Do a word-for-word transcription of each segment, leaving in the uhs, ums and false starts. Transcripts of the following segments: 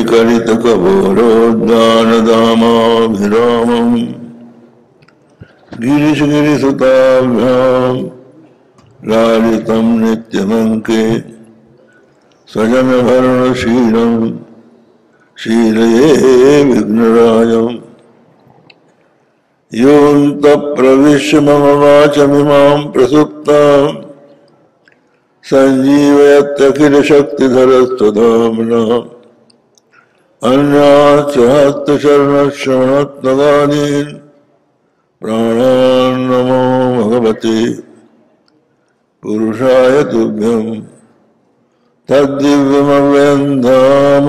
विकलित कपोरोद्दान दामाभिरामम् गिरीश गिरिसुताभ्याम लालितं नित्यमंके स्वजन भरणशीलं शीलये विघ्नराजम् योऽन्तः प्रविश्य मम वाचमिमां प्रसुप्तां संजीवयत्यखिलशक्तिधरस्त्वधाम्ना अन्याच्च हस्तचरणश्रवणत्वगादीन् प्राणान् नमो भगवते पुरुषाय तुभ्यं तद्दिव्यमव्यं धाम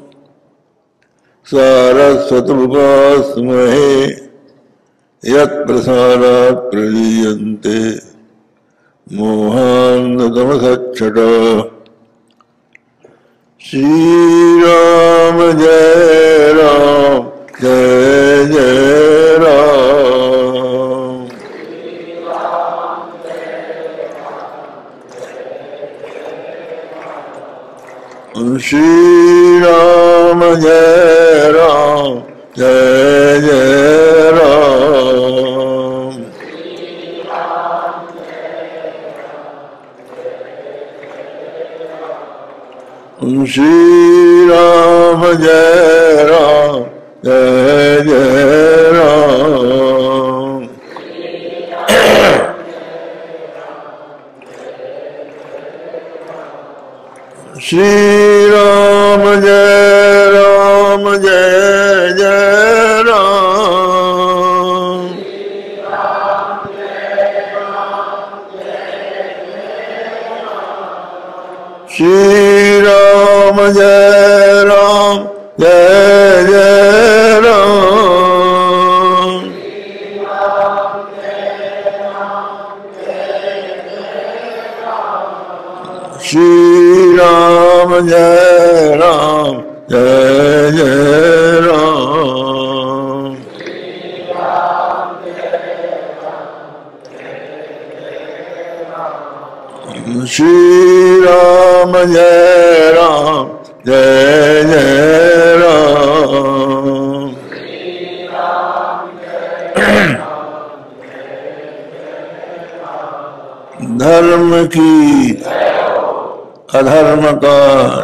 सारस्वतमुपास्महे यत्प्रसादात् प्रलीयन्ते मोहान्धतमसच्छटा। श्रीराम जय राम जय जय राम। श्रीराम जय राम जय जय राम। श्रीराम जय राम जय जय राम। श्रीराम जय राम जय जय राम। श्रीराम जय राम जय जय राम। श्रीराम जय राम जय जय राम। श्रीराम जय राम जय जय राम। धर्म की अधर्म का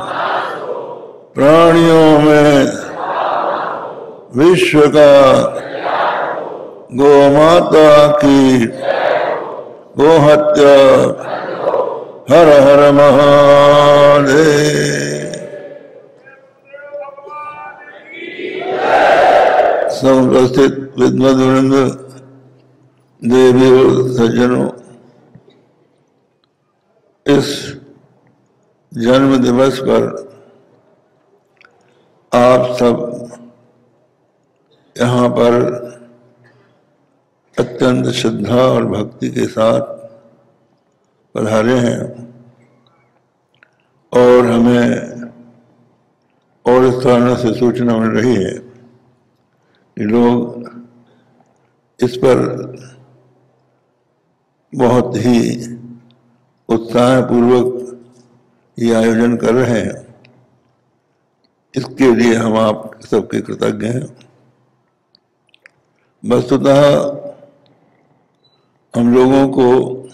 प्राणियों में विश्व का गौ माता की गो हत्या हर हर महादेव। समुपस्थित विद्वद्वृंद देवी और सज्जनों, इस जन्म दिवस पर आप सब यहाँ पर अत्यंत श्रद्धा और भक्ति के साथ पधारे हैं और हमें और स्थानों से सूचना मिल रही है कि लोग इस पर बहुत ही उत्साहपूर्वक ये आयोजन कर रहे हैं। इसके लिए हम आप सबके कृतज्ञ हैं। वस्तुतः हम लोगों को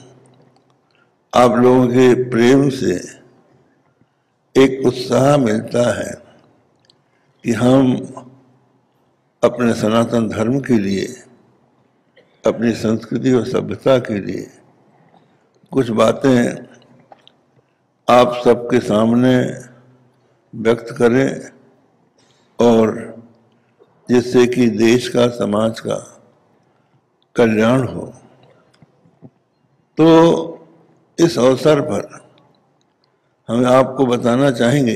आप लोगों के प्रेम से एक उत्साह मिलता है कि हम अपने सनातन धर्म के लिए, अपनी संस्कृति और सभ्यता के लिए कुछ बातें आप सबके सामने व्यक्त करें और जिससे कि देश का, समाज का कल्याण हो। तो इस अवसर पर हम आपको बताना चाहेंगे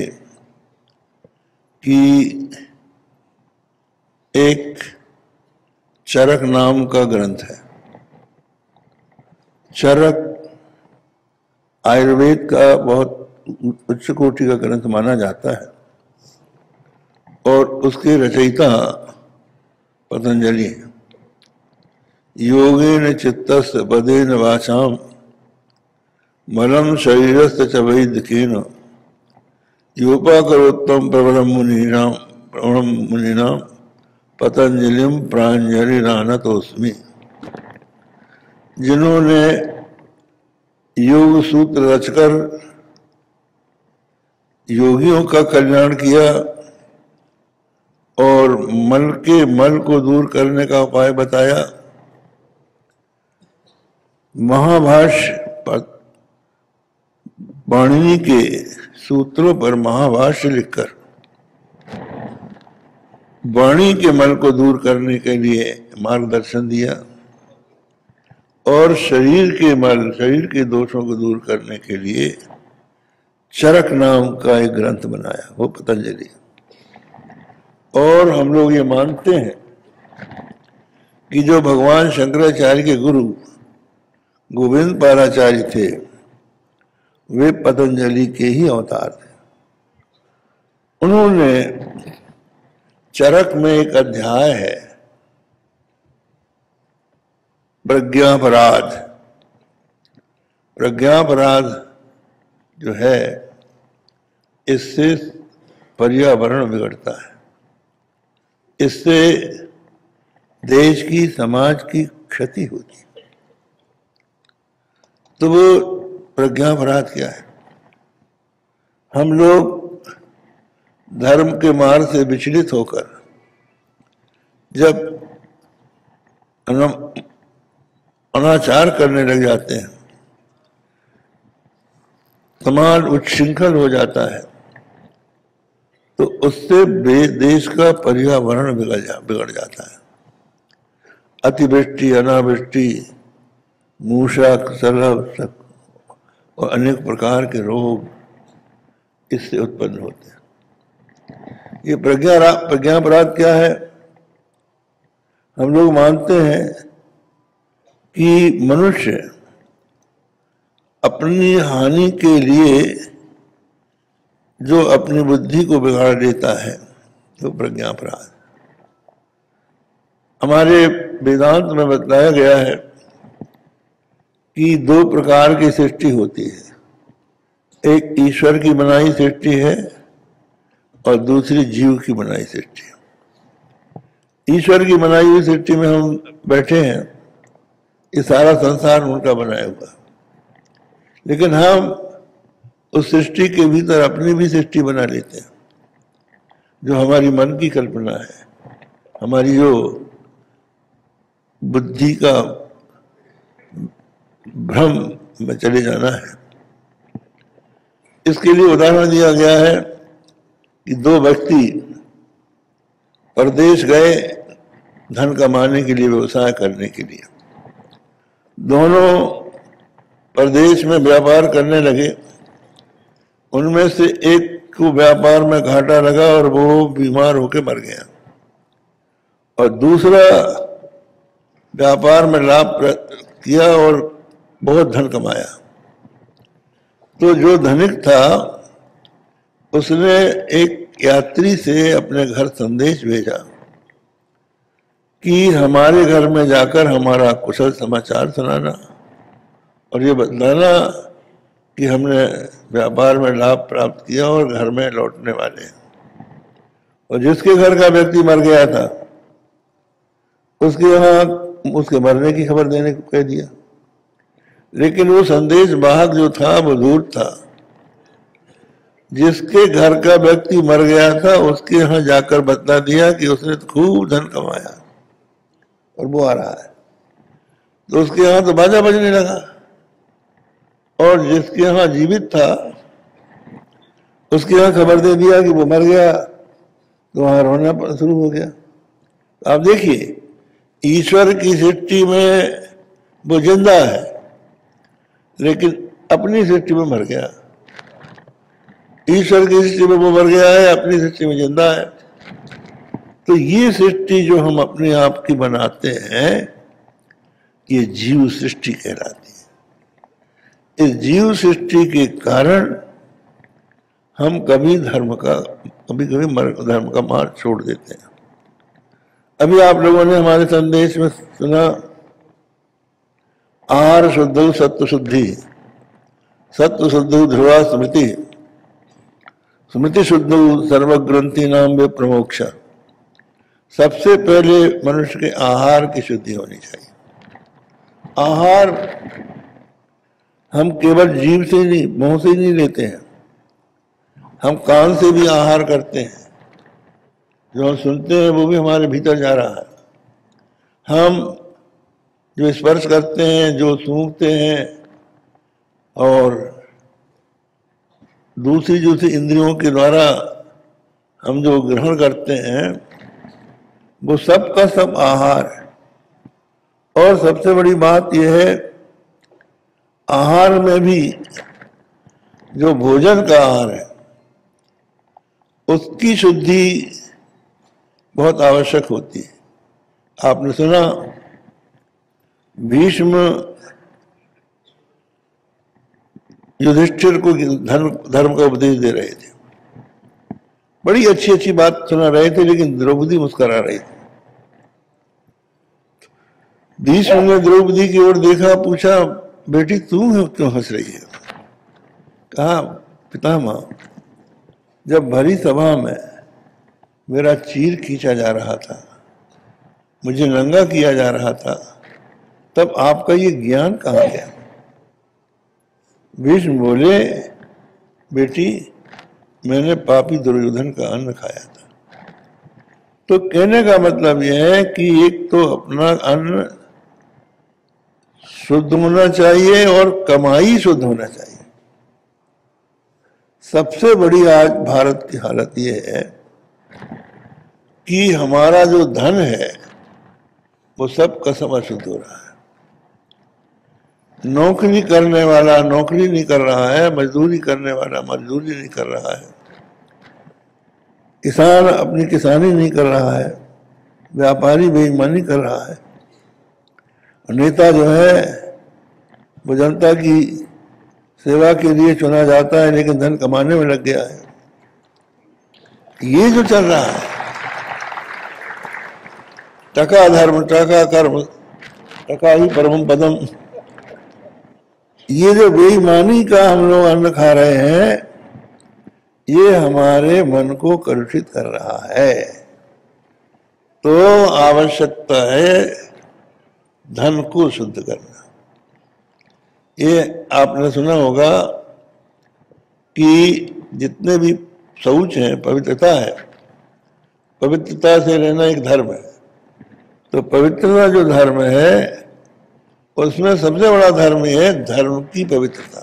कि एक चरक नाम का ग्रंथ है। चरक आयुर्वेद का बहुत उच्च कोटि का ग्रंथ माना जाता है और उसके रचयिता पतंजलि हैं। योगेन चित्तस्य पदेन वाचाम मलम शरीरस्य च वैद्यकेन योपाकरोत्तम प्रबलम मुनीनाम प्रबलम मुनीनाम पतंजलिम प्रांजलि रानतोस्मि। जिन्होंने योग सूत्र रचकर योगियों का कल्याण किया और मन के मल को दूर करने का उपाय बताया, महाभाष्य पाणिनि के सूत्रों पर महाभाष्य लिखकर वाणी के मल को दूर करने के लिए मार्गदर्शन दिया और शरीर के मल, शरीर के दोषों को दूर करने के लिए चरक नाम का एक ग्रंथ बनाया, वो पतंजलि। और हम लोग ये मानते हैं कि जो भगवान शंकराचार्य के गुरु गोविंद पादाचार्य थे वे पतंजलि के ही अवतार थे। उन्होंने चरक में एक अध्याय है प्रज्ञापराध। प्रज्ञापराध जो है इससे पर्यावरण बिगड़ता है, इससे देश की समाज की क्षति होती है। तो वो प्रज्ञापराध क्या है? हम लोग धर्म के मार्ग से विचलित होकर जब अनाचार करने लग जाते हैं, समाज उच्छृंखल हो जाता है, तो उससे देश का पर्यावरण बिगड़ जा बिगड़ जाता है। अतिवृष्टि, अनावृष्टि, मूषक, शलभ और अनेक प्रकार के रोग इससे उत्पन्न होते हैं। ये प्रज्ञा प्रज्ञापराध क्या है? हम लोग मानते हैं कि मनुष्य अपनी हानि के लिए जो अपनी बुद्धि को बिगाड़ देता है वो प्रज्ञापराध। हमारे वेदांत में बताया गया है कि दो प्रकार की सृष्टि होती है, एक ईश्वर की बनाई सृष्टि है और दूसरी जीव की बनाई सृष्टि है। ईश्वर की बनाई हुई सृष्टि में हम बैठे हैं, ये सारा संसार उनका बनाया हुआ, लेकिन हम उस सृष्टि के भीतर अपनी भी सृष्टि बना लेते हैं, जो हमारी मन की कल्पना है, हमारी जो बुद्धि का भ्रम में चले जाना है। इसके लिए उदाहरण दिया गया है कि दो व्यक्ति परदेश गए धन कमाने के लिए, व्यवसाय करने के लिए। दोनों परदेश में व्यापार करने लगे। उनमें से एक को व्यापार में घाटा लगा और वो बीमार होकर मर गया, और दूसरा व्यापार में लाभ किया और बहुत धन कमाया। तो जो धनिक था उसने एक यात्री से अपने घर संदेश भेजा कि हमारे घर में जाकर हमारा कुशल समाचार सुनाना और ये बताना कि हमने व्यापार में लाभ प्राप्त किया और घर में लौटने वाले हैं। और जिसके घर का व्यक्ति मर गया था उसके यहाँ उसके मरने की खबर देने को कह दिया, लेकिन वो संदेश वाहक जो था वो दूर था। जिसके घर का व्यक्ति मर गया था उसके यहाँ जाकर बता दिया कि उसने तो खूब धन कमाया और वो आ रहा है। तो उसके यहाँ तो बाजा बजने लगा, और जिसके यहाँ जीवित था उसके यहाँ खबर दे दिया कि वो मर गया, तो वहां रोना शुरू हो गया। आप देखिए, ईश्वर की सृष्टि में वो जिंदा है लेकिन अपनी सृष्टि में मर गया। ईश्वर की सृष्टि में वो मर गया है, अपनी सृष्टि में जिंदा है। तो ये सृष्टि जो हम अपने आप की बनाते हैं ये जीव सृष्टि कहलाती है। इस जीव सृष्टि के कारण हम कभी धर्म का कभी कभी धर्म का मार्ग छोड़ देते हैं। अभी आप लोगों ने हमारे संदेश में सुना, आहार शुद्ध सत्व शुद्धि, सत्व शुद्ध ध्रुवा स्मृति। स्मृति शुद्ध सर्वग्रंथि नाम वे प्रमोक्षा। सबसे पहले मनुष्य के आहार की शुद्धि होनी चाहिए। आहार हम केवल जीभ से नहीं, मुंह से नहीं लेते हैं, हम कान से भी आहार करते हैं। जो हम सुनते हैं वो भी हमारे भीतर जा रहा है। हम जो स्पर्श करते हैं, जो सूंघते हैं और दूसरी दूसरी इंद्रियों के द्वारा हम जो ग्रहण करते हैं, वो सब का सब आहार है। और सबसे बड़ी बात यह है, आहार में भी जो भोजन का आहार है उसकी शुद्धि बहुत आवश्यक होती है। आपने सुना भीष्म युधिष्ठिर को धर्म धर्म का उपदेश दे रहे थे, बड़ी अच्छी अच्छी बात सुना रहे थे, लेकिन द्रौपदी मुस्करा रही थी। भीष्म ने द्रौपदी की ओर देखा, पूछा बेटी तू क्यों हंस रही है? कहा पितामह, जब भरी सभा में मेरा चीर खींचा जा रहा था, मुझे नंगा किया जा रहा था, तब आपका ये ज्ञान कहाँ गया? भीष्म बोले बेटी मैंने पापी दुर्योधन का अन्न खाया था। तो कहने का मतलब यह है कि एक तो अपना अन्न शुद्ध होना चाहिए और कमाई शुद्ध होना चाहिए। सबसे बड़ी आज भारत की हालत यह है कि हमारा जो धन है वो सब का सब अशुद्ध हो रहा है। नौकरी करने वाला नौकरी नहीं कर रहा है, मजदूरी करने वाला मजदूरी नहीं कर रहा है, किसान अपनी किसानी नहीं कर रहा है, व्यापारी बेईमानी कर रहा है, नेता जो है वो जनता की सेवा के लिए चुना जाता है लेकिन धन कमाने में लग गया है। ये जो चल रहा है, टका धर्म टका कर्म टका ही परम पदम, ये जो बेईमानी का हम लोग अन्न खा रहे हैं, ये हमारे मन को कलुषित कर रहा है। तो आवश्यकता है धन को शुद्ध करना। ये आपने सुना होगा कि जितने भी शौच हैं, पवित्रता है, पवित्रता से रहना एक धर्म है। तो पवित्रता जो धर्म है उसमें सबसे बड़ा धर्म है धर्म की पवित्रता।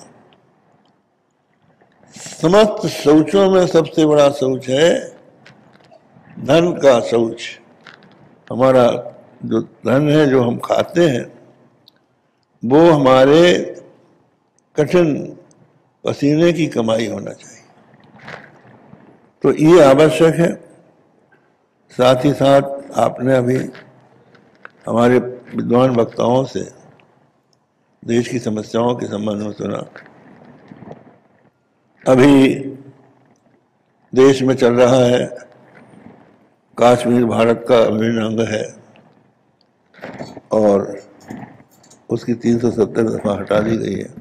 समस्त शौचों में सबसे बड़ा शौच है धन का शौच। हमारा जो धन है, जो हम खाते हैं, वो हमारे कठिन पसीने की कमाई होना चाहिए। तो ये आवश्यक है। साथ ही साथ आपने अभी हमारे विद्वान वक्ताओं से देश की समस्याओं के संबंध में सुना। अभी देश में चल रहा है, कश्मीर भारत का अभिन्न अंग है और उसकी तीन सौ सत्तर दफा हटा दी गई है।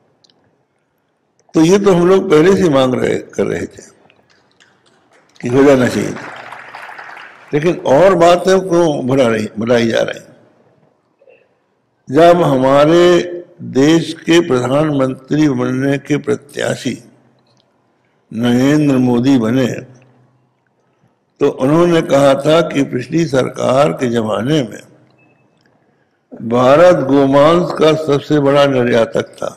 तो ये तो हम लोग पहले से मांग रहे कर रहे थे कि हो जाना चाहिए, लेकिन और बातें क्यों भुला रही भुलाई जा रही? जब हमारे देश के प्रधानमंत्री बनने के प्रत्याशी नरेंद्र मोदी बने तो उन्होंने कहा था कि पिछली सरकार के जमाने में भारत गोमांस का सबसे बड़ा निर्यातक था।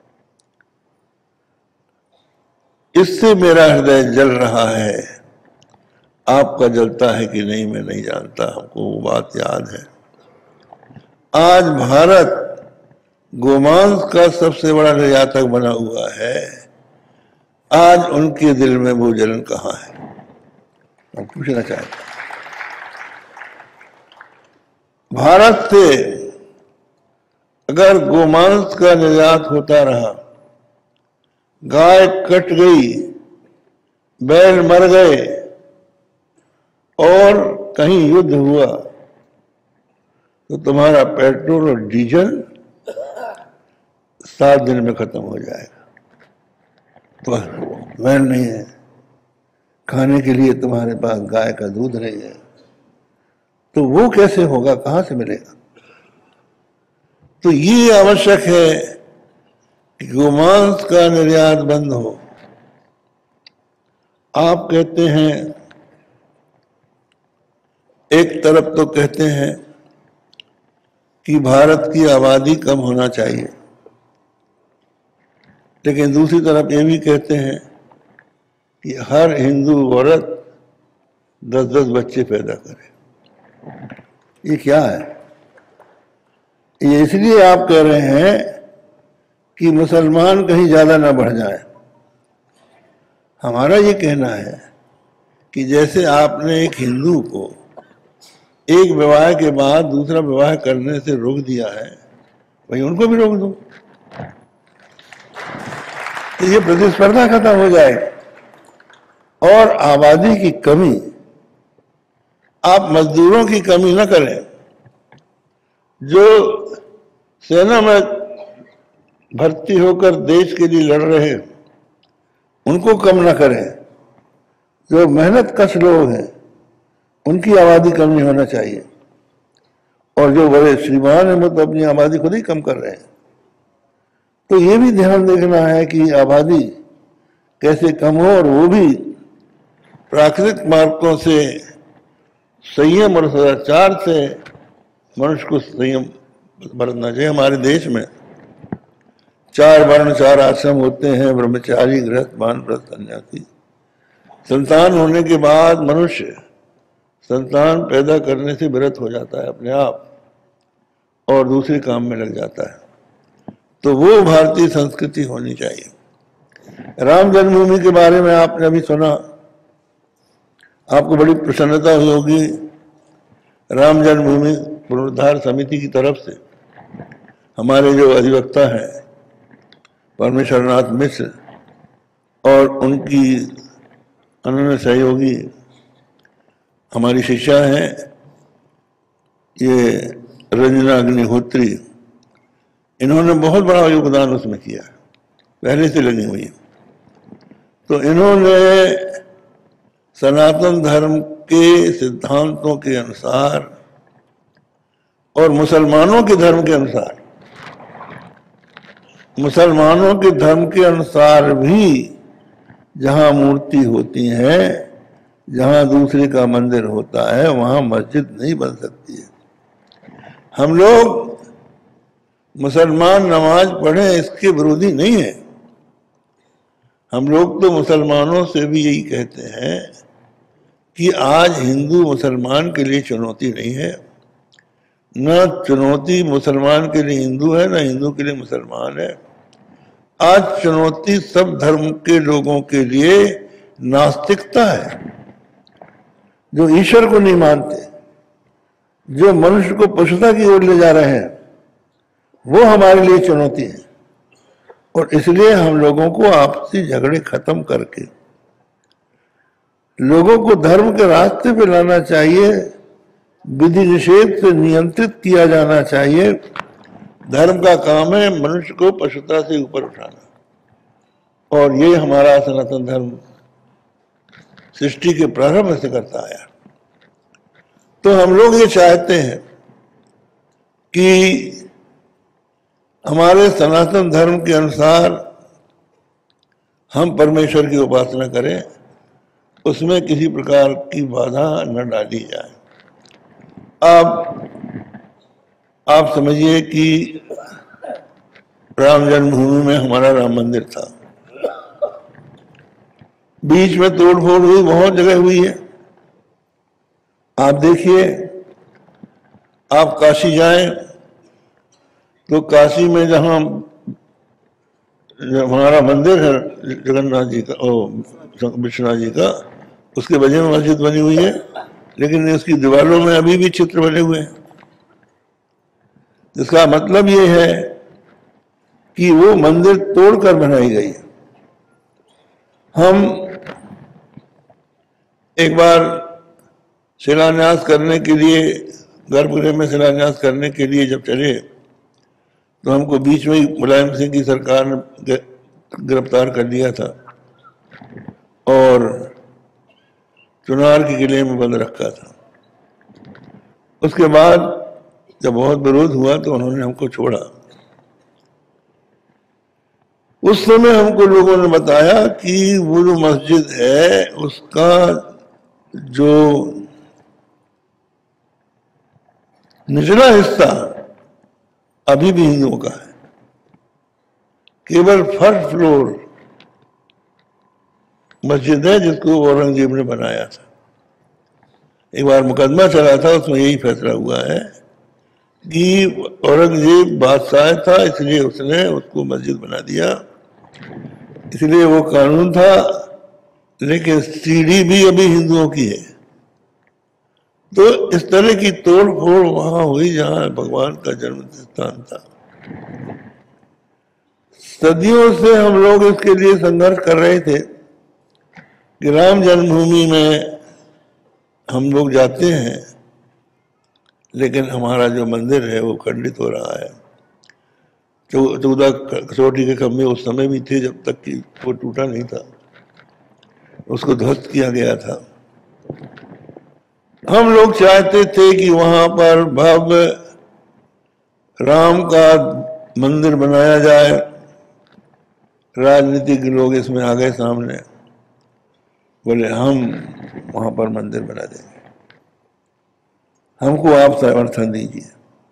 इससे मेरा हृदय जल रहा है। आपका जलता है कि नहीं मैं नहीं जानता, हमको वो बात याद है। आज भारत गोमांस का सबसे बड़ा निर्यातक बना हुआ है। आज उनके दिल में वो जलन कहाँ है? हम पूछना चाहते हैं। भारत से अगर गोमांस का निर्यात होता रहा, गाय कट गई, बैल मर गए और कहीं युद्ध हुआ तो तुम्हारा पेट्रोल और डीजल सात दिन में खत्म हो जाएगा। तो वैन नहीं है, खाने के लिए तुम्हारे पास गाय का दूध नहीं है, तो वो कैसे होगा, कहां से मिलेगा? तो ये आवश्यक है कि गोमांस का निर्यात बंद हो। आप कहते हैं, एक तरफ तो कहते हैं कि भारत की आबादी कम होना चाहिए, लेकिन दूसरी तरफ ये भी कहते हैं कि हर हिंदू औरत दस दस बच्चे पैदा करे। ये क्या है? ये इसलिए आप कह रहे हैं कि मुसलमान कहीं ज्यादा ना बढ़ जाए। हमारा ये कहना है कि जैसे आपने एक हिंदू को एक विवाह के बाद दूसरा विवाह करने से रोक दिया है, वही उनको भी रोक दो, तो ये प्रतिस्पर्धा खत्म हो जाएगी। और आबादी की कमी, आप मजदूरों की कमी न करें, जो सेना में भर्ती होकर देश के लिए लड़ रहे हैं उनको कम न करें, जो मेहनत कश लोग हैं उनकी आबादी कम नहीं होना चाहिए, और जो बड़े श्रीमान हैं वो तो अपनी आबादी खुद ही कम कर रहे हैं। तो ये भी ध्यान देखना है कि आबादी कैसे कम हो, और वो भी प्राकृतिक मार्गों से, संयम और सदाचार से मनुष्य को संयम बरतना चाहिए। हमारे देश में चार वर्ण चार आश्रम होते हैं, ब्रह्मचारी, गृहस्थ, वानप्रस्थ, सन्यासी। संतान होने के बाद मनुष्य संतान पैदा करने से विरत हो जाता है अपने आप और दूसरे काम में लग जाता है। तो वो भारतीय संस्कृति होनी चाहिए। राम जन्मभूमि के बारे में आपने अभी सुना, आपको बड़ी प्रसन्नता हुई होगी। राम जन्मभूमि पुनरुद्धार समिति की तरफ से हमारे जो अधिवक्ता हैं परमेश्वरनाथ मिश्र और उनकी अनन्य सहयोगी हमारी शिष्या हैं, ये रंजना अग्निहोत्री, इन्होंने बहुत बड़ा योगदान उसमें किया, पहले से लगी हुई है। तो इन्होंने सनातन धर्म के सिद्धांतों के अनुसार और मुसलमानों के धर्म के अनुसार, मुसलमानों के धर्म के अनुसार भी जहां मूर्ति होती है, जहां दूसरे का मंदिर होता है, वहां मस्जिद नहीं बन सकती है। हम लोग मुसलमान नमाज पढ़ें इसके विरोधी नहीं है। हम लोग तो मुसलमानों से भी यही कहते हैं कि आज हिंदू मुसलमान के लिए चुनौती नहीं है, न चुनौती मुसलमान के लिए हिंदू है, न हिंदू के लिए मुसलमान है। आज चुनौती सब धर्म के लोगों के लिए नास्तिकता है, जो ईश्वर को नहीं मानते, जो मनुष्य को पशुता की ओर ले जा रहे हैं, वो हमारे लिए चुनौती है। और इसलिए हम लोगों को आपसी झगड़े खत्म करके लोगों को धर्म के रास्ते पे लाना चाहिए, विधि निषेध से नियंत्रित किया जाना चाहिए। धर्म का काम है मनुष्य को पशुता से ऊपर उठाना, और ये हमारा सनातन धर्म सृष्टि के प्रारंभ से करता आया। तो हम लोग ये चाहते हैं कि हमारे सनातन धर्म के अनुसार हम परमेश्वर की उपासना करें, उसमें किसी प्रकार की बाधा न डाली जाए। अब आप समझिए कि राम जन्मभूमि में हमारा राम मंदिर था, बीच में तोड़ फोड़ हुई, बहुत जगह हुई है। आप देखिए, आप काशी जाएं तो काशी में जहां हमारा मंदिर है जगन्नाथ जी का, ओ विश्वनाथ जी का, उसके बगल में मस्जिद बनी हुई है, लेकिन उसकी दीवारों में अभी भी चित्र बने हुए हैं। जिसका मतलब ये है कि वो मंदिर तोड़कर बनाई गई है। हम एक बार शिलान्यास करने के लिए, गर्भगृह में शिलान्यास करने के लिए जब चले, तो हमको बीच में ही मुलायम सिंह की सरकार ने गिरफ्तार कर लिया था और चुनार के किले में बंद रखा था। उसके बाद जब बहुत विरोध हुआ तो उन्होंने हमको छोड़ा। उस समय हमको लोगों ने बताया कि वो जो मस्जिद है उसका जो निचला हिस्सा अभी भी हिंदुओं का है, केवल फर्स्ट फ्लोर मस्जिद है जिसको औरंगजेब ने बनाया था। एक बार मुकदमा चला था, उसमें यही फैसला हुआ है कि औरंगजेब बादशाह था इसलिए उसने उसको मस्जिद बना दिया, इसलिए वो कानून था। लेकिन सीढ़ी भी अभी हिंदुओं की है। तो इस तरह की तोड़ फोड़ वहां हुई जहां भगवान का जन्म स्थान था। सदियों से हम लोग इसके लिए संघर्ष कर रहे थे कि राम जन्मभूमि में हम लोग जाते हैं, लेकिन हमारा जो मंदिर है वो खंडित हो रहा है। चौदह कसौटी के खंभे उस समय भी थे जब तक कि वो टूटा नहीं था, उसको ध्वस्त किया गया था। हम लोग चाहते थे कि वहां पर भव्य राम का मंदिर बनाया जाए। राजनीतिक लोग इसमें आ गए सामने, बोले हम वहां पर मंदिर बना देंगे, हमको आप समर्थन दीजिए।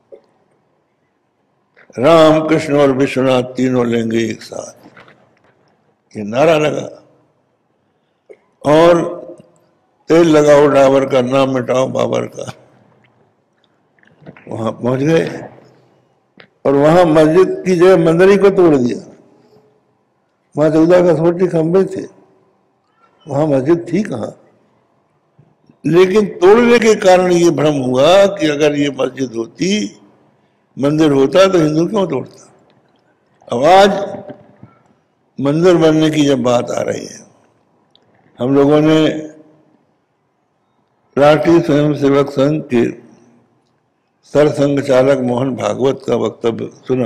राम कृष्ण और विश्वनाथ तीनों लेंगे एक साथ, ये नारा लगा। और तेल लगाओ डाबर का, नाम मिटाओ बाबर का। वहां पहुंच गए और वहां मस्जिद की जगह मंदिर ही को तोड़ दिया। वहां चौदह कसौटी खंभे थे, वहां मस्जिद थी कहां। लेकिन तोड़ने के कारण ये भ्रम हुआ कि अगर ये मस्जिद होती, मंदिर होता तो हिंदू क्यों तोड़ता। अब आज मंदिर बनने की जब बात आ रही है, हम लोगों ने राष्ट्रीय स्वयंसेवक संघ के सरसंघ चालक मोहन भागवत का वक्तव्य सुना।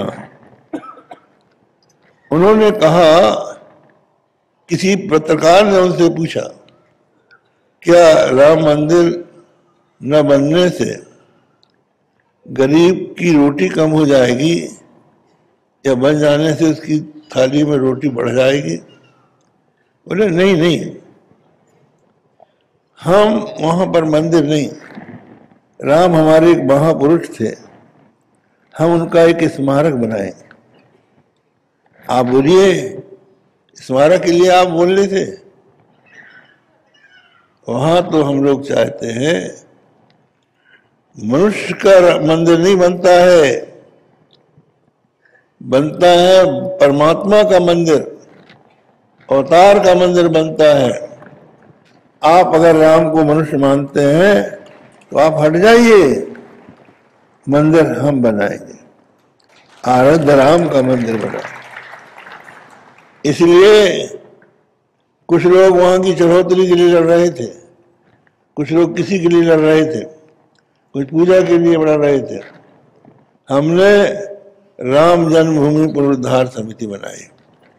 उन्होंने कहा, किसी पत्रकार ने उनसे पूछा, क्या राम मंदिर न बनने से गरीब की रोटी कम हो जाएगी या बन जाने से उसकी थाली में रोटी बढ़ जाएगी। बोले नहीं नहीं, हम वहां पर मंदिर नहीं, राम हमारे एक महापुरुष थे, हम उनका एक स्मारक बनाएंगे। आप बोलिए, स्मारक के लिए आप बोल रहे थे। वहां तो हम लोग चाहते हैं मनुष्य का मंदिर नहीं बनता है, बनता है परमात्मा का मंदिर, अवतार का मंदिर बनता है। आप अगर राम को मनुष्य मानते हैं तो आप हट जाइए, मंदिर हम बनाएंगे, आराध्य राम का मंदिर बनाएंगे। इसलिए कुछ लोग वहां की चढ़ोतरी के लिए लड़ रहे थे, कुछ लोग किसी के लिए लड़ रहे थे, कुछ पूजा के लिए लड़ रहे थे। हमने राम जन्मभूमि पुनरुद्धार समिति बनाई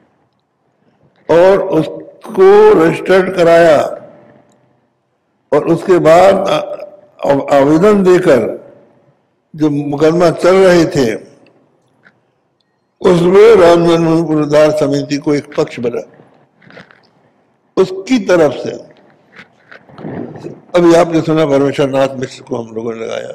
और उसको रजिस्टर्ड कराया और उसके बाद आवेदन देकर जो मुकदमा चल रहे थे उसमें राम जन्मभूमि पुनरुद्धार समिति को एक पक्ष बना, उसकी तरफ से अभी आपने सुना परमेश्वर नाथ मिश्र को हम लोगों ने लगाया,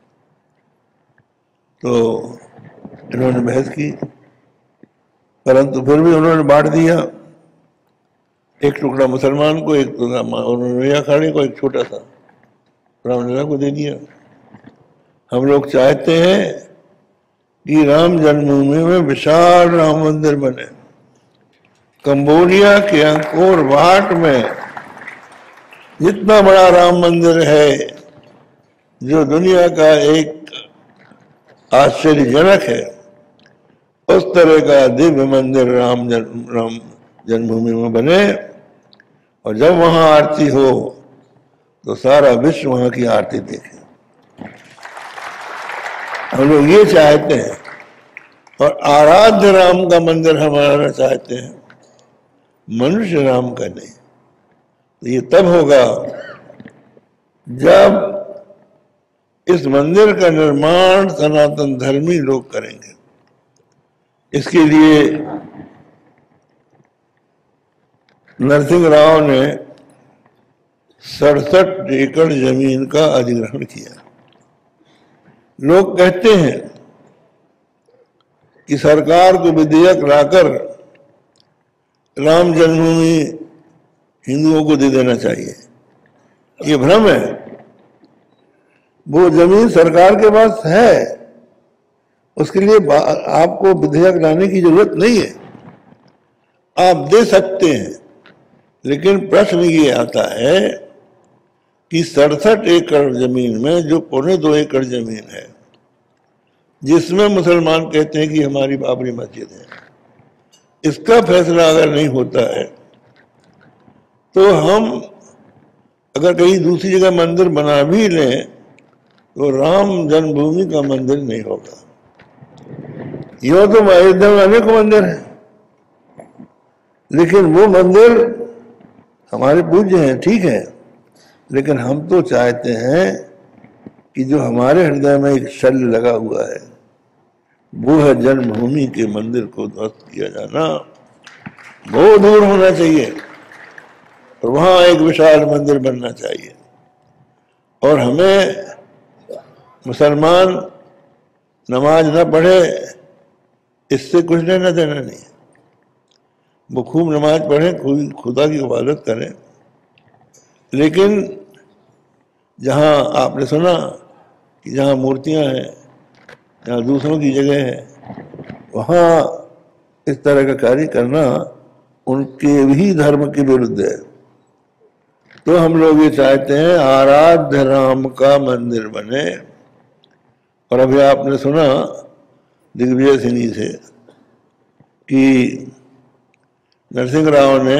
तो इन्होंने बहस की, परंतु फिर भी उन्होंने बांट दिया, एक टुकड़ा मुसलमान को, एक टुकड़ा अखाड़े को, एक छोटा सा रामलीला को दे दिया। हम लोग चाहते हैं कि राम जन्मभूमि में विशाल राम मंदिर बने। कंबोडिया के अंकोर वाट में जितना बड़ा राम मंदिर है, जो दुनिया का एक आश्चर्यजनक है, उस तरह का दिव्य मंदिर राम जन्म राम जन्मभूमि में बने। और जब वहां आरती हो तो सारा विश्व वहां की आरती देखे। हम लोग ये चाहते हैं और आराध्य राम का मंदिर हमारा चाहते हैं, मनुष्य राम का नहीं। तो ये तब होगा जब इस मंदिर का निर्माण सनातन धर्मी लोग करेंगे। इसके लिए नरसिंह राव ने सड़सठ एकड़ जमीन का अधिग्रहण किया। लोग कहते हैं कि सरकार को विधेयक लाकर राम जन्मभूमि हिंदुओं को दे देना चाहिए। ये भ्रम है। वो जमीन सरकार के पास है, उसके लिए आपको विधेयक लाने की जरूरत नहीं है, आप दे सकते हैं। लेकिन प्रश्न ये आता है कि सड़सठ एकड़ जमीन में जो पौने दो एकड़ जमीन है, जिसमें मुसलमान कहते हैं कि हमारी बाबरी मस्जिद है, इसका फैसला अगर नहीं होता है तो हम अगर कहीं दूसरी जगह मंदिर बना भी लें तो राम जन्मभूमि का मंदिर नहीं होगा। यो तो अयोध्या में अनेक मंदिर है, लेकिन वो मंदिर हमारे पूज्य हैं, ठीक है, लेकिन हम तो चाहते हैं कि जो हमारे हृदय में एक शल्य लगा हुआ है वो है जन्मभूमि के मंदिर को ध्वस्त किया जाना। बहुत दूर होना चाहिए और वहां एक विशाल मंदिर बनना चाहिए। और हमें मुसलमान नमाज न पढ़े इससे कुछ लेना देना नहीं। वो खूब नमाज पढ़ें, खूब खुदा की इबादत करें, लेकिन जहाँ आपने सुना कि जहाँ मूर्तियाँ हैं, जहाँ दूसरों की जगह है, वहाँ इस तरह का कार्य करना उनके भी धर्म के विरुद्ध है। तो हम लोग ये चाहते हैं आराध्य राम का मंदिर बने। और अभी आपने सुना दिग्विजय सिंह जी से कि नरसिंह राव ने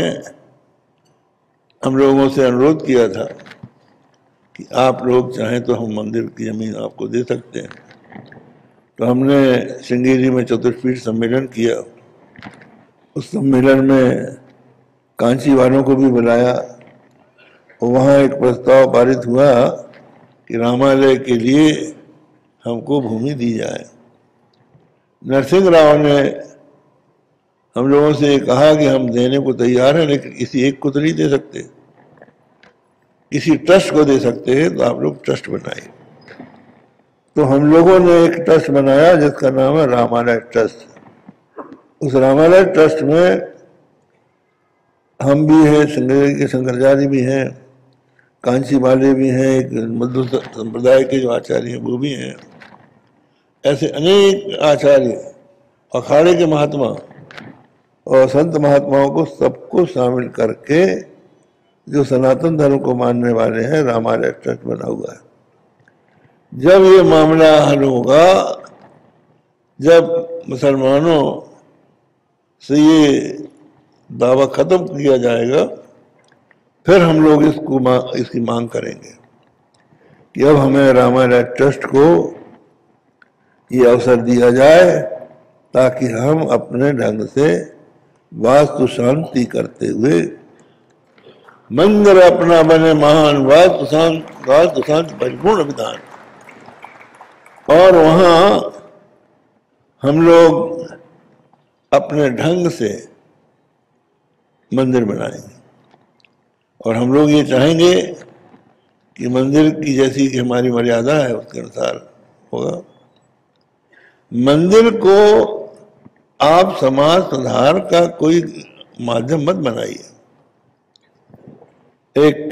हम लोगों से अनुरोध किया था कि आप लोग चाहें तो हम मंदिर की जमीन आपको दे सकते हैं। तो हमने श्रृंगेरी में चतुर्पीठ सम्मेलन किया। उस सम्मेलन में कांची वालों को भी बुलाया और वहाँ एक प्रस्ताव पारित हुआ कि रामालय के लिए हमको भूमि दी जाए। नरसिंह राव ने हम लोगों से कहा कि हम देने को तैयार हैं, लेकिन किसी एक को तो नहीं दे सकते, किसी ट्रस्ट को दे सकते हैं, तो आप लोग ट्रस्ट बनाइए। तो हम लोगों ने एक ट्रस्ट बनाया जिसका नाम है रामालय ट्रस्ट। उस रामालय ट्रस्ट में हम भी हैं, श्रृंगेरी के शंकराचार्य भी हैं, कांची वाले भी हैं, एक मध्य संप्रदाय के जो आचार्य हैं वो भी हैं, ऐसे अनेक आचार्य, अखाड़े के महात्मा और संत महात्माओं को सबको शामिल करके जो सनातन धर्म को मानने वाले हैं रामालय ट्रस्ट बना हुआ है। जब ये मामला हल होगा, जब मुसलमानों से ये दावा खत्म किया जाएगा, फिर हम लोग इसको मा, इसकी मांग करेंगे कि अब हमें रामालय ट्रस्ट को ये अवसर दिया जाए ताकि हम अपने ढंग से वास्तु शांति करते हुए मंदिर अपना बने महान, वास्तु शांति वास्तु शांति परिपूर्ण विधान, और वहाँ हम लोग अपने ढंग से मंदिर बनाएंगे। और हम लोग ये चाहेंगे कि मंदिर की जैसी कि हमारी मर्यादा है उसके अनुसार होगा। मंदिर को आप समाज सुधार का कोई माध्यम मत बनाइए। एक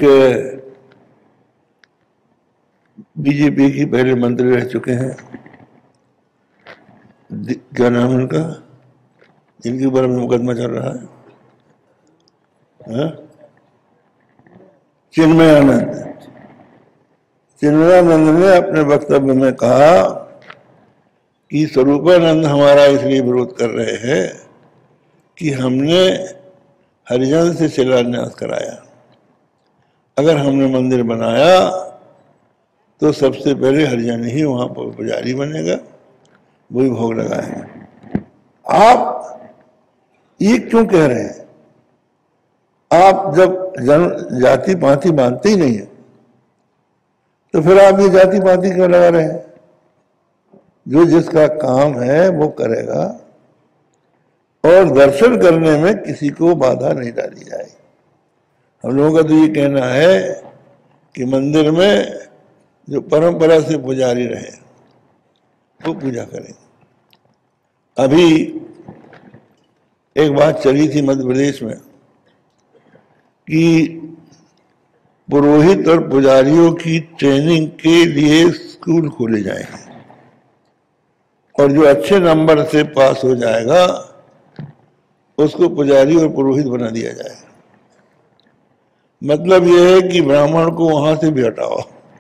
बीजेपी की पहले मंत्री रह चुके हैं, क्या नाम है उनका, जिनके ऊपर में मुकदमा चल रहा है, हाँ? चिन्मयानंद। चिन्मयानंद ने अपने वक्तव्य में कहा कि स्वरूपानंद हमारा इसलिए विरोध कर रहे हैं कि हमने हरिजन से शिलान्यास कराया। अगर हमने मंदिर बनाया तो सबसे पहले हरिजन ही वहां पर पुजारी बनेगा, वही भोग लगाएगा। आप ये क्यों कह रहे हैं? आप जब जन जाति पाति मानते ही नहीं है, तो फिर आप ये जाति पाति क्यों लगा रहे हैं? जो जिसका काम है वो करेगा, और दर्शन करने में किसी को बाधा नहीं डाली जाए। हम लोगों का तो ये कहना है कि मंदिर में जो परंपरा से पुजारी रहे वो पूजा करें। अभी एक बात चली थी मध्य प्रदेश में कि पुरोहित और पुजारियों की ट्रेनिंग के लिए स्कूल खोले जाएंगे, और जो अच्छे नंबर से पास हो जाएगा उसको पुजारी और पुरोहित बना दिया जाएगा। मतलब यह है कि ब्राह्मण को वहां से भी हटाओ,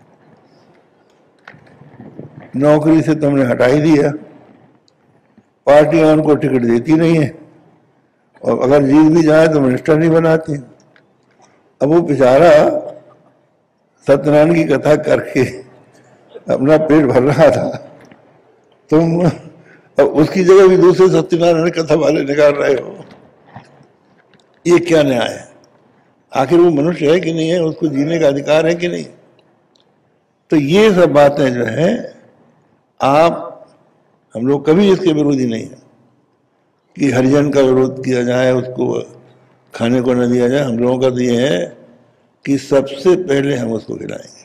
नौकरी से तुमने हटा ही दिया, पार्टियां उनको टिकट देती नहीं है, और अगर जीत भी जाए तो मिनिस्टर नहीं बनाती। अब वो बेचारा सत्यनारायण की कथा करके अपना पेट भर रहा था, तुम अब उसकी जगह भी दूसरे सत्यनारायण कथा वाले निकाल रहे हो। ये क्या न्याय है? आखिर वो मनुष्य है कि नहीं है? उसको जीने का अधिकार है कि नहीं? तो ये सब बातें जो है, आप हम लोग कभी इसके विरोधी नहीं है कि हरिजन का विरोध किया जाए, उसको खाने को न दिया जाए। हम लोगों का तो ये है कि सबसे पहले हम उसको खिलाएंगे।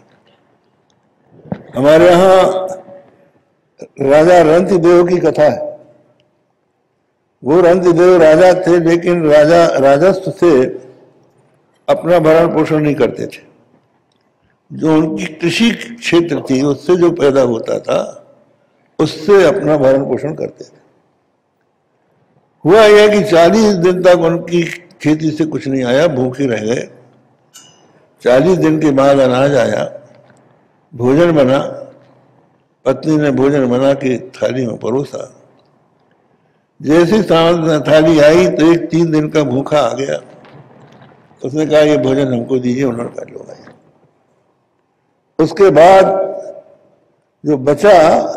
हमारे यहाँ राजा रंतिदेव की कथा है। वो रंतिदेव राजा थे, लेकिन राजा राजस्व से अपना भरण पोषण नहीं करते थे। जो उनकी कृषि क्षेत्र थी उससे जो पैदा होता था उससे अपना भरण पोषण करते थे। हुआ यह कि चालीस दिन तक उनकी खेती से कुछ नहीं आया, भूखे रह गए। चालीस दिन के बाद अनाज आया, भोजन बना, पत्नी ने भोजन बना के थाली में परोसा। जैसे सांस थाली आई तो एक तीन दिन का भूखा आ गया। उसने कहा ये भोजन हमको दीजिए। उन्होंने कहा लो भाई। उसके बाद जो बचा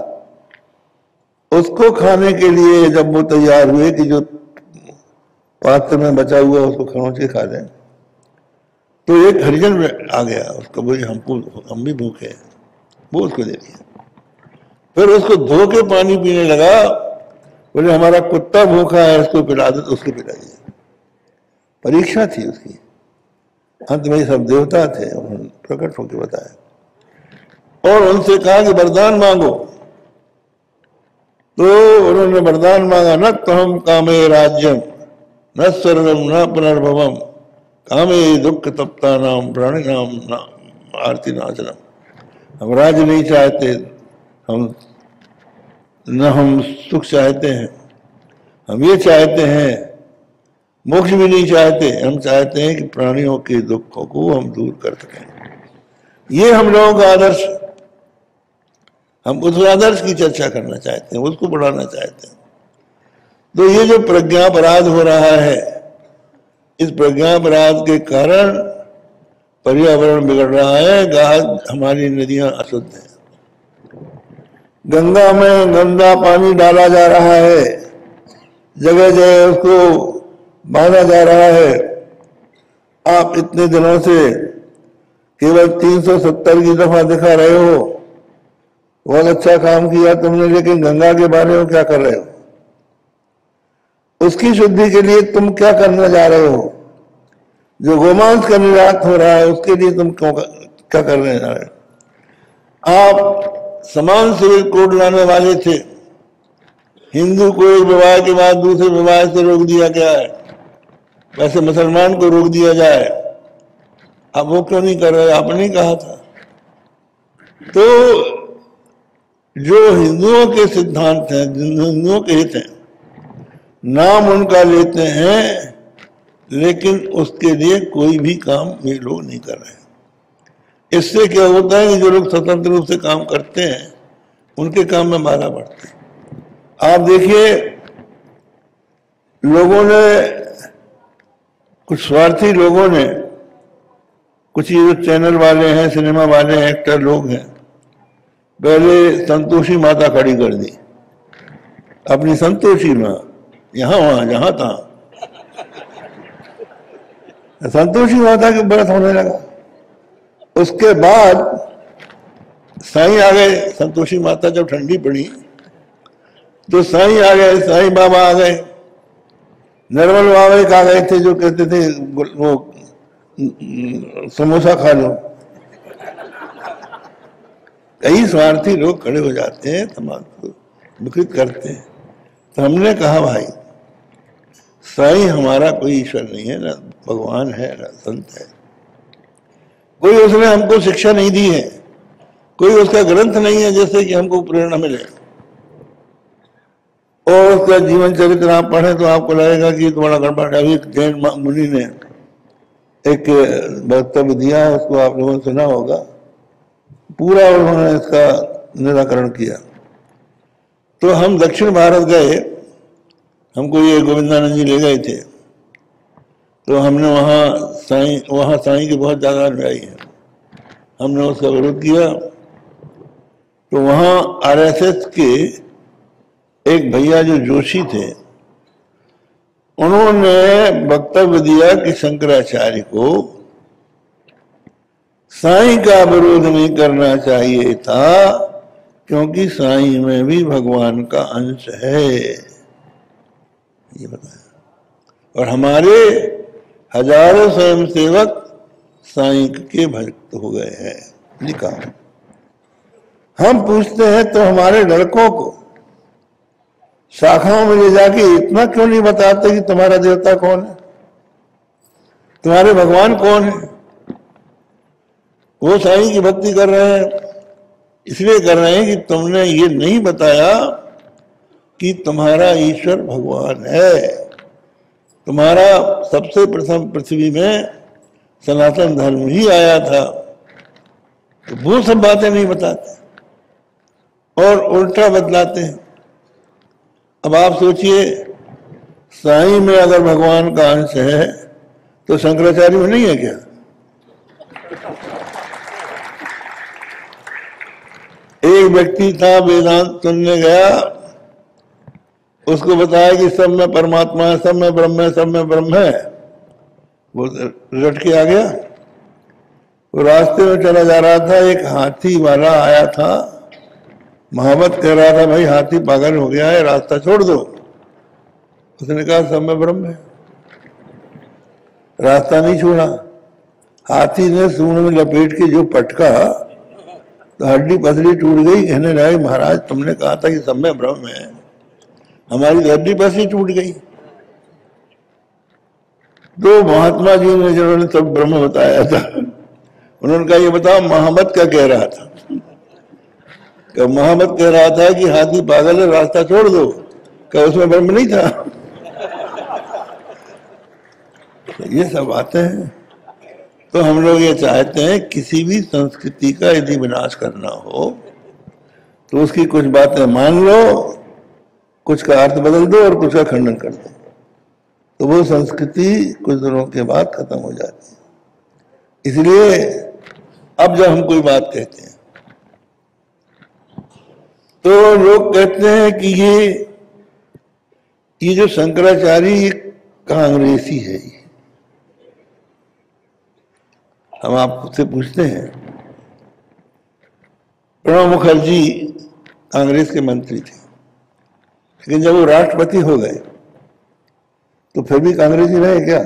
उसको खाने के लिए जब वो तैयार हुए कि जो पात्र में बचा हुआ उसको खरोंच के खा लें, तो एक हरिजन आ गया। उसको बोले हमको हम भी भूखे हैं, वो उसको दे दिया। फिर उसको धो के पानी पीने लगा। बोले हमारा कुत्ता भूखा है, उसको पिला दो, तो उसको पिला दिया। परीक्षा थी उसकी। अंत में सब देवता थे, उन्होंने प्रकट होकर बताया और उनसे कहा कि वरदान मांगो। तो उन्होंने वरदान मांगा, न तो हम कामे राज्यम न स्वर्गम न पुनर्भवम कामे दुख तप्ता नाम प्राणी नाम आरती नाचनम। हम राज्य नहीं चाहते, हम न हम सुख चाहते हैं, हम ये चाहते हैं, मोक्ष भी नहीं चाहते, हम चाहते हैं कि प्राणियों के दुखों को हम दूर कर सकें। ये हम लोगों का आदर्श। हम उस आदर्श की चर्चा करना चाहते हैं, उसको बढ़ाना चाहते हैं। तो ये जो प्रज्ञापराध हो रहा है, इस प्रज्ञापराध के कारण पर्यावरण बिगड़ रहा है। गाद हमारी नदियां अशुद्ध हैं, गंगा में गंदा पानी डाला जा रहा है, जगह जगह उसको बांधा जा रहा है। आप इतने दिनों से केवल तीन सौ सत्तर की दफा दिखा रहे हो, बहुत अच्छा काम किया तुमने, लेकिन गंगा के बारे में क्या कर रहे हो? उसकी शुद्धि के लिए तुम क्या करने जा रहे हो? जो गोमांस का निर्यात हो रहा है उसके लिए तुम क्यों क्या करने जा रहे हो? आप समान सिविल कोड लाने वाले थे। हिंदू को एक विवाह के बाद दूसरे विवाह से रोक दिया गया है, वैसे मुसलमान को रोक दिया जाए। अब वो क्यों नहीं कर रहे? आपने कहा था। तो जो हिंदुओं के सिद्धांत हैं, हिंदुओं के हित हैं, नाम उनका लेते हैं, लेकिन उसके लिए कोई भी काम ये लोग नहीं कर रहे हैं। इससे क्या होता है कि जो लोग स्वतंत्र रूप से काम करते हैं उनके काम में बाधा बढ़ती है। आप देखिए, लोगों ने, कुछ स्वार्थी लोगों ने, कुछ ये जो चैनल वाले हैं, सिनेमा वाले हैं, एक्टर लोग हैं, पहले संतोषी माता खड़ी कर दी। अपनी संतोषी माँ यहां वहां जहां तहां संतोषी माता की व्रत होने लगा। उसके बाद साईं आ गए। संतोषी माता जब ठंडी पड़ी तो साईं आ गए, साईं बाबा आ गए, निर्मल बाबा एक आ गए थे जो कहते थे वो समोसा खा लो। कई स्वार्थी लोग खड़े हो जाते हैं, तमाम विकृत करते हैं। तो हमने कहा भाई साईं हमारा कोई ईश्वर नहीं है, ना भगवान है, ना संत है, कोई उसने हमको शिक्षा नहीं दी है, कोई उसका ग्रंथ नहीं है जिससे कि हमको प्रेरणा मिले। और उसका जीवन चरित्र आप पढ़े तो आपको लगेगा कि बड़ा गड़बड़ है। अभी जैन मुनि ने एक वक्तव्य दिया, उसको आप लोगों ने सुना होगा, पूरा उन्होंने इसका निराकरण किया। तो हम दक्षिण भारत गए, हमको ये गोविंदानंद जी ले गए थे, तो हमने वहाँ साईं वहाँ साईं की बहुत ज़्यादा अनुयायी है, हमने उसका विरोध किया। तो वहाँ आरएसएस के एक भैया जो जोशी थे, उन्होंने वक्तव्य दिया कि शंकराचार्य को साईं का विरोध नहीं करना चाहिए था, क्योंकि साईं में भी भगवान का अंश है, ये बताया। और हमारे हजारों स्वयंसेवक साईं के भक्त हो गए हैं, लिखा। हम पूछते हैं तो हमारे लड़कों को शाखाओं में ले जाके इतना क्यों नहीं बताते कि तुम्हारा देवता कौन है, तुम्हारे भगवान कौन है। वो साईं की भक्ति कर रहे हैं, इसलिए कर रहे हैं कि तुमने ये नहीं बताया कि तुम्हारा ईश्वर भगवान है। तुम्हारा सबसे प्रथम पृथ्वी में सनातन धर्म ही आया था, तो वो सब बातें नहीं बताते और उल्टा बतलाते हैं। अब आप सोचिए, साईं में अगर भगवान का अंश है तो शंकराचार्य में नहीं है क्या? एक व्यक्ति था, वेदांत सुनने गया, उसको बताया कि सब में परमात्मा है, सब में ब्रह्म है, सब में ब्रह्म है। वो रट के आ गया। वो रास्ते में चला जा रहा था, एक हाथी वाला आया था, महावत कह रहा था भाई हाथी पागल हो गया है, रास्ता छोड़ दो। उसने कहा सब में ब्रह्म है, रास्ता नहीं छोड़ा। हाथी ने सूंड में लपेट के जो पटका तो हड्डी पसली टूट गई। कहने लगे महाराज तुमने कहा था कि सब में ब्रह्म है, हमारी हड्डी पसली टूट गई। तो महात्मा जी ने जिन्होंने सब ब्रह्म बताया था, उन्होंने कहा ये बताओ महामत क्या कह रहा था? क्या महामत कह रहा था कि हाथी पागल है, रास्ता छोड़ दो? क्या उसमें ब्रह्म नहीं था? ये सब बातें हैं। तो हम लोग ये चाहते हैं किसी भी संस्कृति का यदि विनाश करना हो तो उसकी कुछ बातें मान लो, कुछ का अर्थ बदल दो और कुछ का खंडन कर दो, तो वो संस्कृति कुछ दिनों के बाद खत्म हो जाती है। इसलिए अब जब हम कोई बात कहते हैं तो लोग कहते हैं कि ये ये जो शंकराचार्य कांग्रेसी है। हम आपसे पूछते हैं, प्रणब मुखर्जी कांग्रेस के मंत्री थे, लेकिन जब वो राष्ट्रपति हो गए तो फिर भी कांग्रेसी रहे क्या?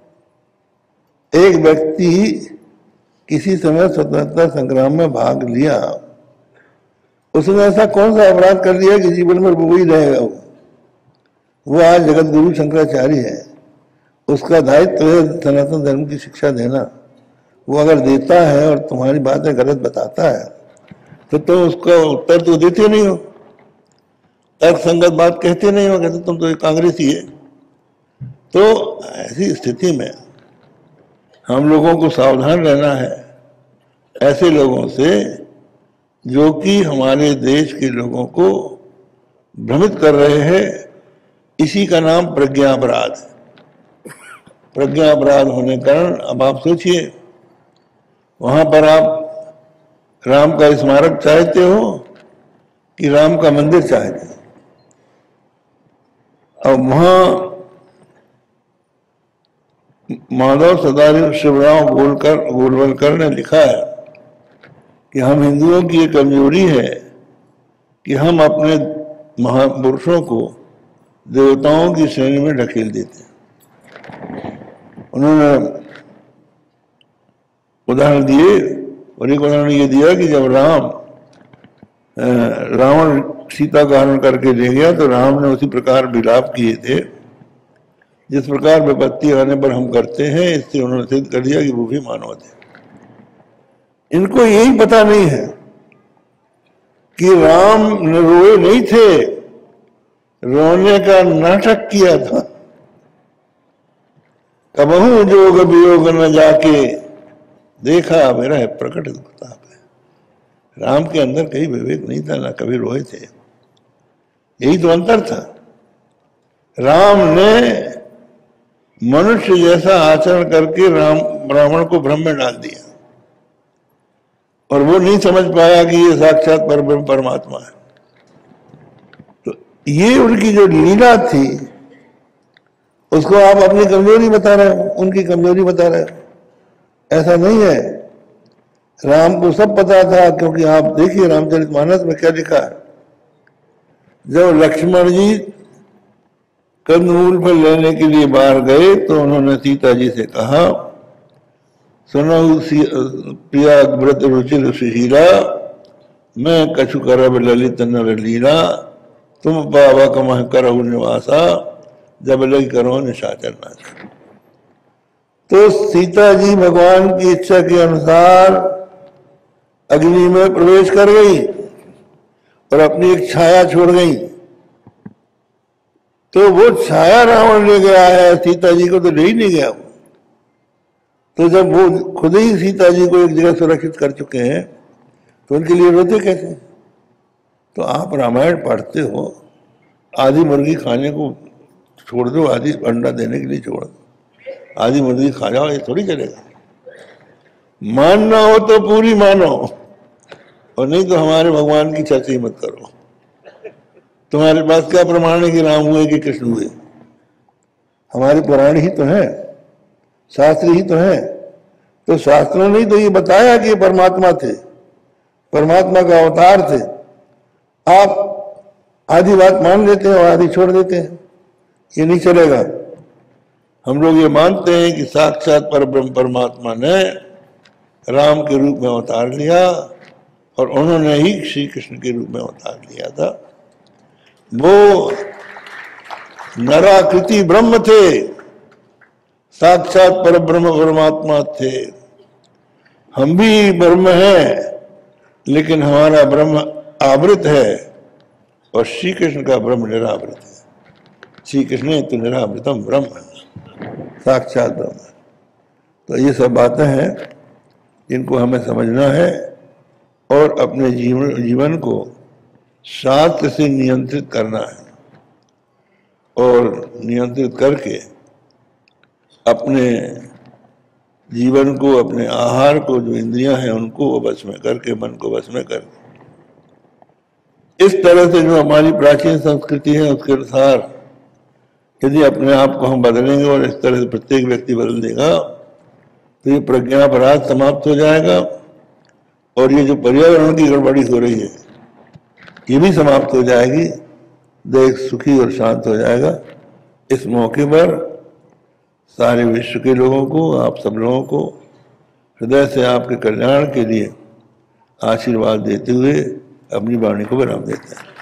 एक व्यक्ति किसी समय स्वतंत्रता संग्राम में भाग लिया, उसने ऐसा कौन सा अपराध कर दिया कि जीवन में वो ही रहेगा? वो वो आज जगत गुरु शंकराचार्य है, उसका दायित्व है सनातन धर्म की शिक्षा देना। वो अगर देता है और तुम्हारी बातें गलत बताता है तो तुम तो उसका उत्तर तो देते नहीं हो, तर्क संगत बात कहते नहीं हो, कहते तुम तो एक कांग्रेसी है। तो ऐसी स्थिति में हम लोगों को सावधान रहना है ऐसे लोगों से जो कि हमारे देश के लोगों को भ्रमित कर रहे हैं। इसी का नाम प्रज्ञा अपराध है। प्रज्ञा अपराध होने के कारण अब आप सोचिए, वहां पर आप राम का स्मारक चाहते हो कि राम का मंदिर चाहते हो? अब वहां माधव सदाशिव शिवराम गोलकर गोलवलकर ने लिखा है कि हम हिंदुओं की ये कमजोरी है कि हम अपने महापुरुषों को देवताओं की श्रेणी में ढकेल देते हैं। उन्होंने उदाहरण दिए, और एक उदाहरण ये दिया कि जब राम रावण सीता का हरण करके ले गया तो राम ने उसी प्रकार विलाप किए थे जिस प्रकार विपत्ति आने पर हम करते हैं। इससे उन्होंने सिद्ध कर दिया कि वो भी मानव थे। इनको यही पता नहीं है कि राम ने रोए नहीं थे, रोने का नाटक किया था। कबहू जोग वियोग न जाके देखा मेरा है प्रकट दुखताप है। राम के अंदर कहीं विवेक नहीं था, ना कभी रोए थे। यही तो अंतर था। राम ने मनुष्य जैसा आचरण करके राम ब्राह्मण को भ्रम में डाल दिया और वो नहीं समझ पाया कि ये साक्षात परब्रह्म परमात्मा है। तो ये उनकी जो लीला थी उसको आप अपनी कमजोरी बता रहे हो, उनकी कमजोरी बता रहे हो। ऐसा नहीं है, राम को सब पता था। क्योंकि आप देखिए रामचरितमानस में क्या लिखा है। जब लक्ष्मण जी कंदमूल पर लेने के लिए बाहर गए तो उन्होंने सीता जी से कहा, सुनो प्रिया व्रत रुचिर सुशीला, मैं कछु करब ललित नर लीला, तुम बाबा कमह करहु निवासा, जब लगी करो निशाचर नाचा। तो सीता जी भगवान की इच्छा के अनुसार अग्नि में प्रवेश कर गई और अपनी एक छाया छोड़ गई। तो वो छाया रावण ले गया है, सीता जी को तो ले ही नहीं गया वो। तो जब वो खुद ही सीता जी को एक जगह सुरक्षित कर चुके हैं तो उनके लिए रोते कैसे? तो आप रामायण पढ़ते हो, आधी मुर्गी खाने को छोड़ दो, आधी अंडा देने के लिए छोड़ दो, आधी मुर्गी खा जाओ, ये थोड़ी चलेगा। मानना हो तो पूरी मानो, और नहीं तो हमारे भगवान की चर्चा ही मत करो। तुम्हारे पास क्या प्रमाण है कि राम हुए कि कृष्ण हुए? हमारे पुराण ही तो है, शास्त्र ही तो है। तो शास्त्रों ने तो ये बताया कि परमात्मा थे, परमात्मा का अवतार थे। आप आधी बात मान लेते हैं और आधी छोड़ देते हैं, ये नहीं चलेगा। हम लोग ये मानते हैं कि साक्षात परब्रह्म परमात्मा ने राम के रूप में अवतार लिया और उन्होंने ही श्री कृष्ण के रूप में अवतार लिया था। वो नराकृति ब्रह्म थे, साक्षात परब्रह्म परमात्मा थे। हम भी ब्रह्म हैं, लेकिन हमारा ब्रह्म आवृत है और श्री कृष्ण का ब्रह्म निरावृत है। श्री कृष्ण तो निरावृतम ब्रह्म, साक्षात ब्रह्म। तो ये सब बातें हैं जिनको हमें समझना है और अपने जीवन जीवन को शास्त्र से नियंत्रित करना है, और नियंत्रित करके अपने जीवन को, अपने आहार को, जो इंद्रियां हैं उनको वश में करके, मन को वश में करके, इस तरह से जो हमारी प्राचीन संस्कृति है उसके अनुसार यदि अपने आप को हम बदलेंगे और इस तरह से प्रत्येक व्यक्ति बदल देगा तो ये प्रज्ञापराध समाप्त हो जाएगा और ये जो पर्यावरण की गड़बड़ी हो रही है ये भी समाप्त हो जाएगी। देश सुखी और शांत हो जाएगा। इस मौके पर सारे विश्व के लोगों को, आप सब लोगों को हृदय से आपके कल्याण के लिए आशीर्वाद देते हुए अपनी वाणी को विराम देते हैं।